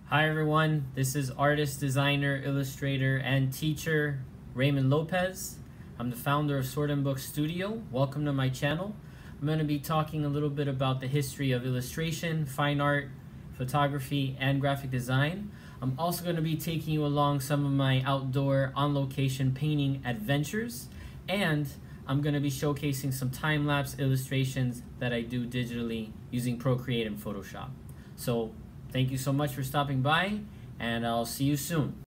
Hi everyone, this is artist, designer, illustrator, and teacher Ramon Lopez. I'm the founder of Sword and Book Studio. Welcome to my channel. I'm going to be talking a little bit about the history of illustration, fine art, photography, and graphic design. I'm also going to be taking you along some of my outdoor, on-location painting adventures, and I'm going to be showcasing some time-lapse illustrations that I do digitally using Procreate and Photoshop. So thank you so much for stopping by, and I'll see you soon.